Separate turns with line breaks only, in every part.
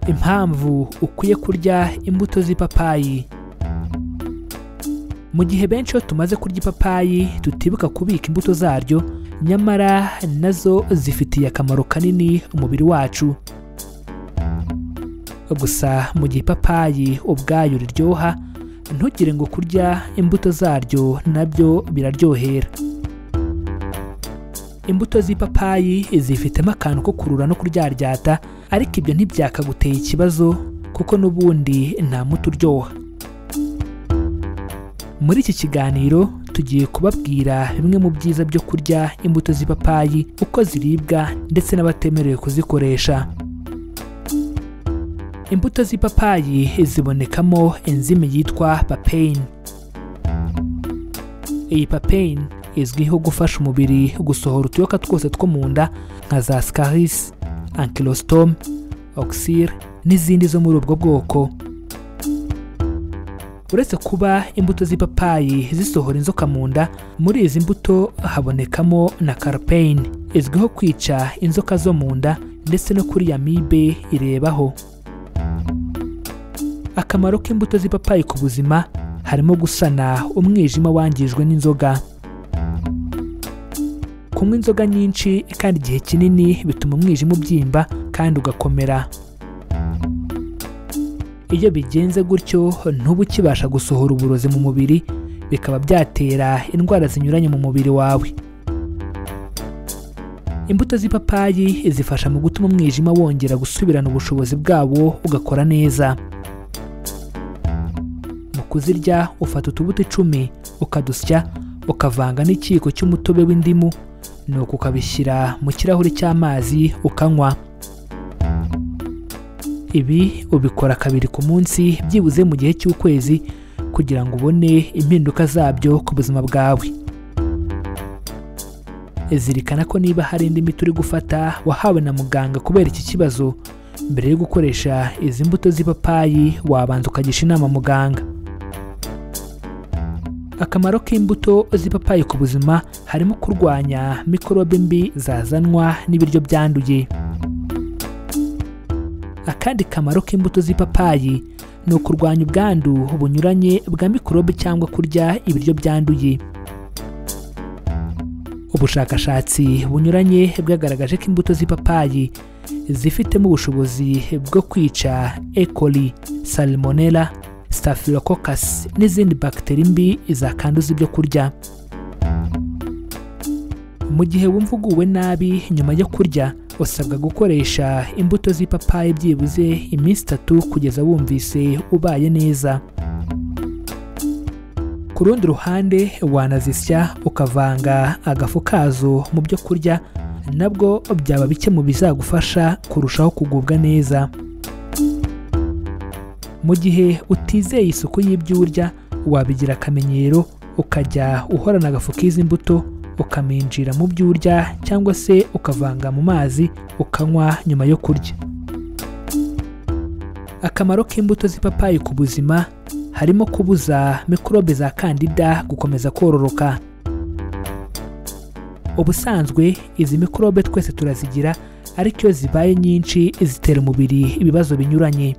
Impamvu ukwiye kurya imbuto z'ipapayi. Mu gihe benshi iyo tumaze kurya ipapayi tutibuka kubika imbuto zaryo, nyamara nazo zifitiye akamaro kanini umubiri wacu. Gusa mu gihe ipapayi ubwayo riryoha, ntugire ngo kurya imbuto zaryo nabyo biraryohera. Imbuto z'ipapayi zifitemo akantu ko kurura no kuryaryata, ariko ibyo ntibyakaguteye ikibazo kuko n'ubundi nta muti uryoha. Muri iki kiganiro tugiye kubabwira bimwe mu byiza byo kurya imbuto z'ipapayi, uko ziribwa ndetse n'abatemerewe kuzikoresha. Imbuto z'ipapayi zibonekamo enzyme yitwa papain. Iyi papain izwiho gufasha umubiri gusohora utuyoka twose two mu nda nka za scaris, ankylostom, oxyr n'izindi zo muri ubwo bwoko. Uretse kuba imbuto z'ipapayi zisohora inzoka mu nda, muri izi mbuto habonekamo na carpain izwiho kwica inzoka zo mu nda ndetse no kuri amibe irebaho. Akamaro k'imbuto z'ipapayi ku buzima harimo gusana umwijima wangijwe n'inzoga. Kunywa inzoga nyinshi kandi igihe kinini bituma umwijima ubyimba kandi ugakomera. Iyo bigenze gutyo ntuba ukibasha gusohora uburozi mu mubiri, bikaba byatera indwara zinyuranye mu mubiri wawe. Imbuto z'ipapayi zifasha mu gutuma umwijima wongera gusubirana ubushobozi bwawo ugakora neza. Mu kuzirya ufata utubuto 10 ukadusya, ukavanga n'ikiyiko cy'umutobe w'indimu, nuko ukabishyira mu kirahuri cy'amazi ukanywa. Ibi ubikora 2 ku munsi byibuze mu gihe cy'ukwezi kugira ngo ubone impinduka zabyo ku buzima bwawe. Zirikana ko niba hari indi miti uri gufata wahawe na muganga kubera iki kibazo, mbere yo gukoresha izi mbuto z'ipapayi wabanza ukagisha inama muganga. Akamaro k'imbuto z'ipapayi ku buzima harimo kurwanya mikorobe mbi zazanwa n'ibiryo byanduye. Akandi kamaro k'imbuto z'ipapayi ni ukurwanya ubwandu bunyuranye bwa mikorobe cyangwa kurya ibiryo byanduye. Ubushakashatsi bunyuranye bwagaragaje ko imbuto z'ipapayi zifitemo ubushobozi bwo kwica E. coli, salmonella, staphylococcus n'izindi bagiteri mbi zakanduza ibyo kurya. Mu gihe wumva uguwe nabi nyuma yo kurya, usabwa gukoresha imbuto z'ipapayi byibuze iminsi 3 kugeza wumvise ubaye neza. Ku rundi ruhande wanazisya ukavanga agafu kazo mu byo kurya, nabwo byaba bike mu bizagufasha kurushaho kugubwa neza. Mu gihe utizeye isuku y'ibyo urya, wabigira akamenyero ukajya uhorana agafu k'izi mbuto ukaminjira mu byo urya cyangwa se ukavanga mu mazi ukanywa nyuma yo kurya. Akamaro k'imbuto z'ipapayi ku buzima harimo kubuza mikorobe za kandida gukomeza kororoka. Ubusanzwe izi mikorobe twese turazigira, ariko iyo zibaye nyinshi zitera umubiri ibibazo binyuranye.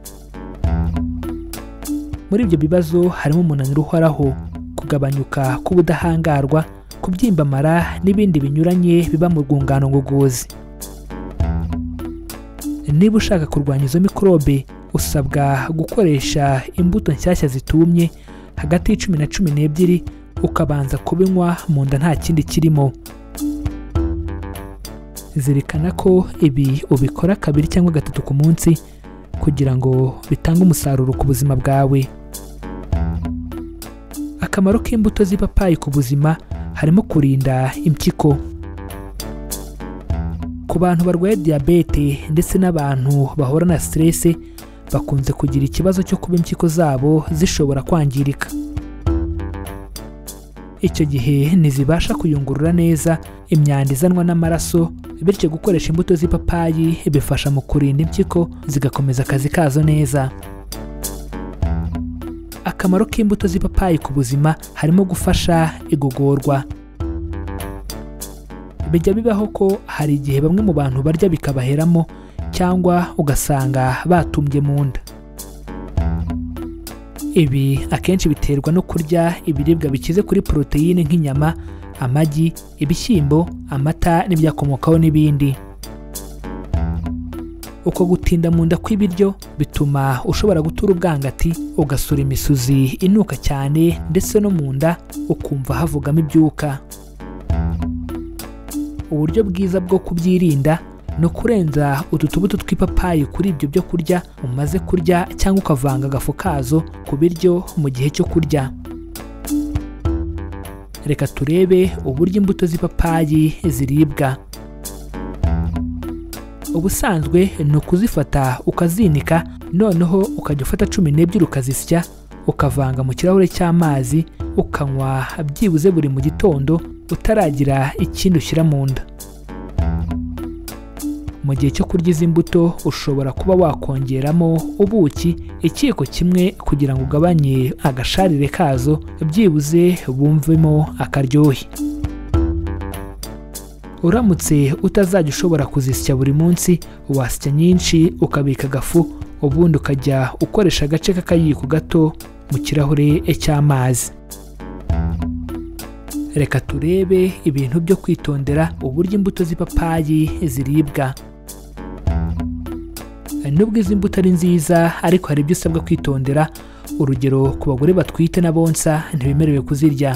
Muri ibyo bibazo harimo umunaniro uhoraho, kugabanyuka k'ubudahangarwa, kubyimba amara n'ibindi binyuranye biba mu rwungano ngogozi. Niba ushaka kurwanya izo mikorobe, usabwa gukoresha imbuto nshyashya zitumye hagati y'10 na 12 ukabanza kubinywa mu nda nta kindi kirimo. Zirikana ko ibi ubikora 2 cyangwa 3 ku munsi kugira ngo bitange umusaruro ku buzima bwawe. Akamaro k'imbuto z'ipapayi ku buzima harimo kurinda impyiko. Ku bantu barwaye diabete ndetse n'abantu bahora na stress, bakunze kugira ikibazo cyo kuba impyiko zabo zishobora kwangirika. Icyo gihe ntizibasha kuyungurura neza imyanda izanwa n'amaraso, bityo gukoresha imbuto z'ipapayi bifasha mu kurinda impyiko zigakomeza akazi kazo neza. Akamaro k'imbuto z'ipapayi ku buzima harimo gufasha igogorwa. Bijya bibaho ko hari igihe bamwe mu bantu barya bikabaheramo, cyangwa ugasanga batumbye mu nda. Ibi akenshi biterwa no kurya ibiribwa bikize kuri poroteyine nk'inyama, amagi, ibishyimbo, amata n'ibyakomokaho n'ibindi. Uko gutinda mu nda kw'ibiryo bituma ushobora gutura ubwangati, ugasura imisuzi inuka cyane ndetse no mu nda ukumva havugamo ibyuka. Uburyo bwiza bwo kubyirinda ni ukurenza utu tubuto tw'ipapayi kuri ibyo byo kurya umaze kurya cyangwa ukavanga agafu kazo ku biryo mu gihe cyo kurya. Reka turebe uburyo imbuto z'ipapayi ziribwa. Ubusanzwe ni ukuzifata ukazinika, noneho ukajya ufata 12 ukazisya, ukavanga mu kirahure cy'amazi, ukanywa byibuze buri mu gitondo utaragira ikindi ushyira mu nda. Mu gihe cyo kurya izi mbuto ushobora kuba wakongeramo ubuki ikiyiko kimwe kugira ngo ugabanye agasharire kazo, byibuze bumvemo akaryohe. Uramutse utazajya ushobora kuzisya buri munsi, wasya nyinshi ukabika agafu, ubundi ukajya ukoresha agace k'akayiko gato mu kirahure cy'amazi. Reka turebe ibintu byo kwitondera uburyo imbuto z'ipapayi ziribwa. Nubwo izi mbuto ari nziza, ariko hari ibyo usabwa kwitondera. Urugero, ku bagore batwite na bonsa ntibemerewe kuzirya.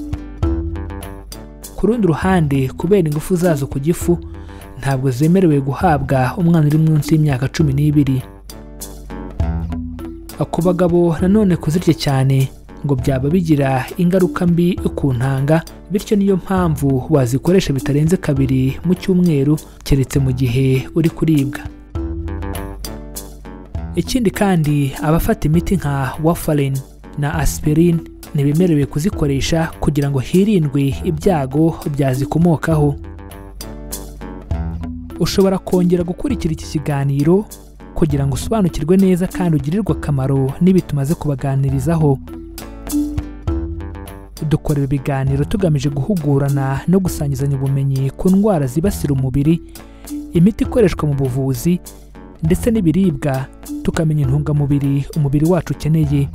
Ku rundi ruhande, kubera ingufu zazo ku gifu, ntabwo zemerewe guhabwa umwana uri munsi y'imyaka 12. Ku bagabo nanone kuzirya cyane ngo byaba bigira ingaruka mbi ku ntanga, bityo niyo mpamvu wazikoresha bitarenze 2 mu cyumweru, keretse mu gihe uri kuribwa. Ikindi kandi, abafata imiti nka warfarin na aspirin ntibemerewe kuzikoresha kugira ngo hirindwe ibyago byazikomokaho. Ushobora kongera gukurikira iki kiganiro kugira ngo usobanukirwe neza kandi ugirirwe akamaro n'ibi tumaze kubaganirizaho. Dukorera ibiganiro tugamije guhugurana no gusangizanya ubumenyi ku ndwara zibasira umubiri, imiti ikoreshwa mu buvuzi ndetse n'ibiribwa, tukamenya intungamubiri umubiri wacu ukeneye.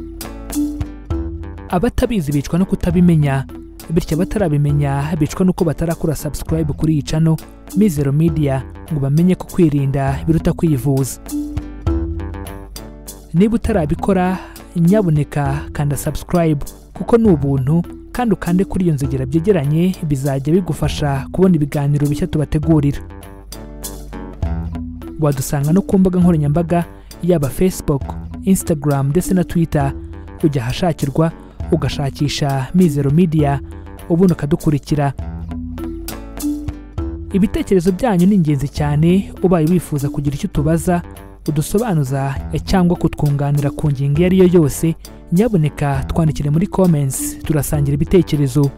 Abatabizi bicwa no kutabimenya, bityo abatarabimenya bicwa nuko batarakora subscribe kuri iyi channel Mizero Media ngo bamenye ko kwirinda biruta kwivuza. Niba utarabikora, nyabuneka kanda subscribe kuko ni ubuntu, kandi ukande kuri iyo nzogera byegeranye, bizajya bigufasha kubona ibiganiro bishya tubategurira. Wadusanga no ku mbuga nkoranyambaga, yaba Facebook, Instagram ndetse na Twitter. Ujya ahashakirwa ugashakisha Mizero Media, ubundi ukadukurikira. Ibitekerezo byanyu ni ingenzi cyane. Ubaye wifuza kugira icyo tubaza, udusobanuza cyangwa kutwunganira ku ngingo iyo ari yo yose, nyabuneka twandikire muri comments, turasangira ibitekerezo.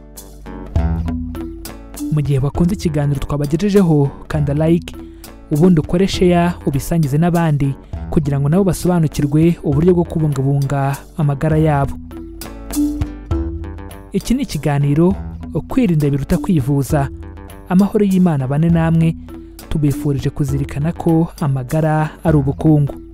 Mu gihe bakunze ikiganiro twabagejejeho, kanda like, ubundi ukore share ubisangize n'abandi kugira ngo nabo basobanukirwe uburyo bwo kubungabunga amagara yabo. Iki ni ikiganiro kwirinda biruta kwivuza. Amahoro y'Imana bane namwe, tubifurije kuzirikana ko amagara ari ubukungu.